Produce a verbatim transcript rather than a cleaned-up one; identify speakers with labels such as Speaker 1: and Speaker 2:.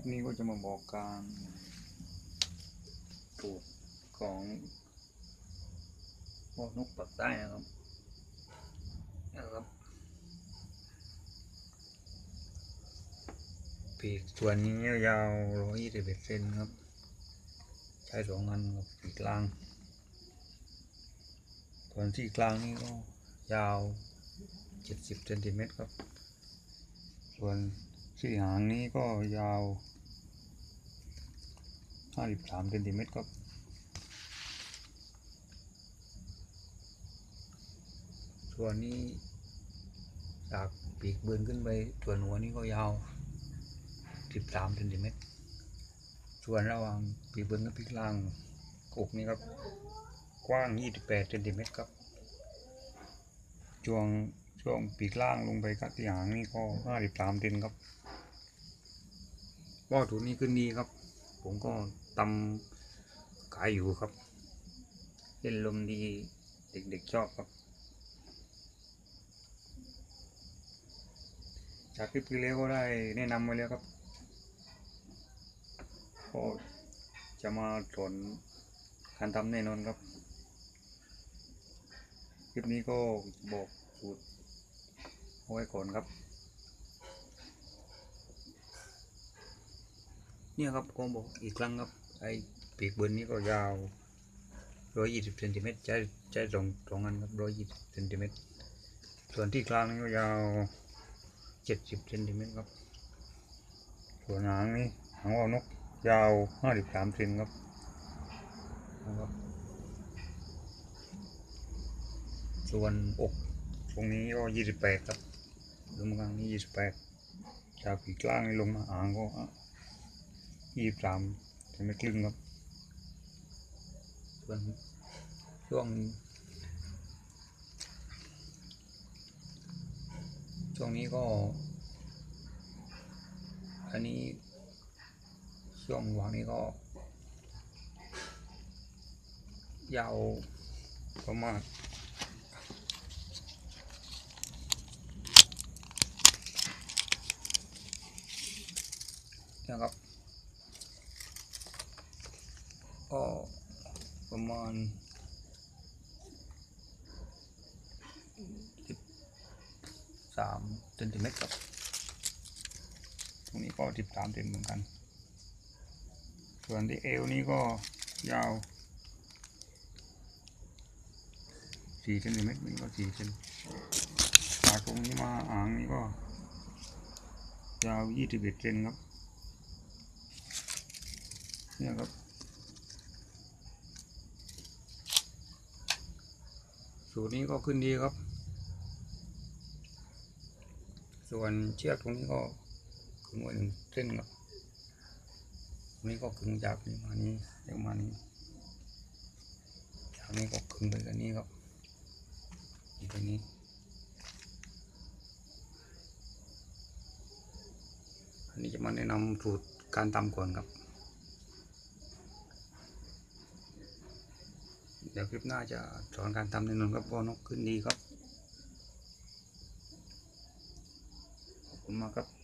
Speaker 1: นี่ก็จะมาบอกการปลูกของพวกนกปักใต้นะครับนะครับปีกส่วนนี้ยาวร้อยยี่สิบเอ็ดเซนครับใช้สองอันครับปีกกลางส่วนที่กลางนี่ก็ยาวเจ็ดสิบเซนติเมตรครับส่วนที่หางนี้ก็ยาวห้าสิบสามเซนติเมตรครับส่วนนี้จากปีกเบือนขึ้นไปส่วนหัวนี้ก็ยาวสิบสามเซนติเมตรส่วนระหว่างปีกเบือนกับปีกล่างอกนี้ครับกว้างยี่สิบแปดเซนติเมตรครับช่วงช่วงปีกล่างลงไปกับที่หางนี่ก็ห้าสิบสามเซนครับว่าถูนี้ขึ้นดีครับผมก็ตำขายอยู่ครับเล่นลมดีเด็กๆชอบครับจากคลิปที่แล้วก็ได้แนะนำไว้แล้วครับก็จะมาสอนการทำแน่นอนครับคลิปนี้ก็บอกสูตรเอาไว้ก่อนครับเนี่ยครับก็บอกอีกครั้งครับไอ้ปีกเบิร์นนี้ก็ยาวร้อยยี่สิบเซนติเมตรใช้ใช้สองสองอันครับร้อยยี่สิบเซนติเมตรส่วนที่กลางนี่ก็ยาวเจ็ดสิบเซนติเมตรครับส่วนหางนี่หางว่าวนกยาวห้าสิบสามเซนครับนะครับส่วนอกตรงนี้ก็ยี่สิบแปดครับลงมากลางนี้ยี่สิบแปดจากปีกลางนี่ลงมาหางก็ยี่สิบสามเซนติเมตรครึ่งครับส่วนช่วงช่วงนี้ก็อันนี้ช่วงหวางนี้ก็ยาวประมาณนะครับก็ประมาณสิบสามเซนติเมตรครับตรงนี้ก็สิบสามเซนเหมือนกันส่วนที่เอวนี้ก็ยาวสี่เซนติเมตรนี่ก็สี่เซนจากตรงนี้มาอ่างนี้ก็ยาวยี่สิบเอ็ดเซนครับเนี่ยครับสูตรนี้ก็ขึ้นดีครับส่วนเชือกตรงนี้ก็ขึงไว้หนึ่งเส้นครับตรงนี้ก็ขึงจากนี้มานี้เดี๋ยวมานี้จากนี้ก็ขึงไปกันนี้ครับอีกไปนี้อันนี้จะมาแนะนำสูตรการตำก่อนครับเดี๋ยวคลิปหน้าจะสอนการทำแน่นอนครับเพราะนกขึ้นดีครับขอบคุณมากครับ